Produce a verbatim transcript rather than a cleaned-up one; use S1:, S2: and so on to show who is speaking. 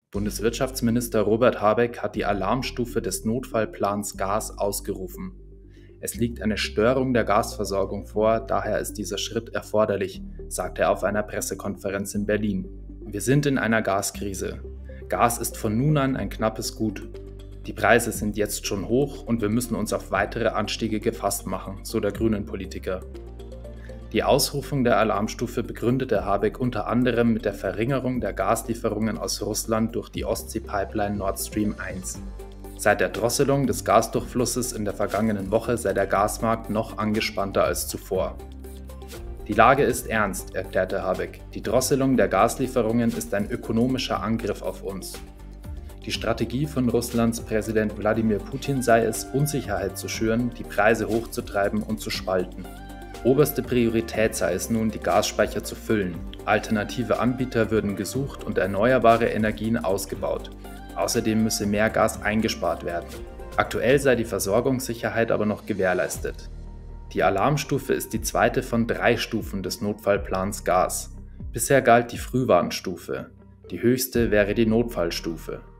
S1: Bundeswirtschaftsminister Robert Habeck hat die Alarmstufe des Notfallplans Gas ausgerufen. Es liegt eine Störung der Gasversorgung vor, daher ist dieser Schritt erforderlich, sagte er auf einer Pressekonferenz in Berlin. Wir sind in einer Gaskrise. Gas ist von nun an ein knappes Gut. Die Preise sind jetzt schon hoch und wir müssen uns auf weitere Anstiege gefasst machen, so der Grünen-Politiker. Die Ausrufung der Alarmstufe begründete Habeck unter anderem mit der Verringerung der Gaslieferungen aus Russland durch die Ostsee-Pipeline Nord Stream eins. Seit der Drosselung des Gasdurchflusses in der vergangenen Woche sei der Gasmarkt noch angespannter als zuvor. Die Lage ist ernst, erklärte Habeck. Die Drosselung der Gaslieferungen ist ein ökonomischer Angriff auf uns. Die Strategie von Russlands Präsident Wladimir Putin sei es, Unsicherheit zu schüren, die Preise hochzutreiben und zu spalten. Oberste Priorität sei es nun, die Gasspeicher zu füllen. Alternative Anbieter würden gesucht und erneuerbare Energien ausgebaut. Außerdem müsse mehr Gas eingespart werden. Aktuell sei die Versorgungssicherheit aber noch gewährleistet. Die Alarmstufe ist die zweite von drei Stufen des Notfallplans Gas. Bisher galt die Frühwarnstufe. Die höchste wäre die Notfallstufe.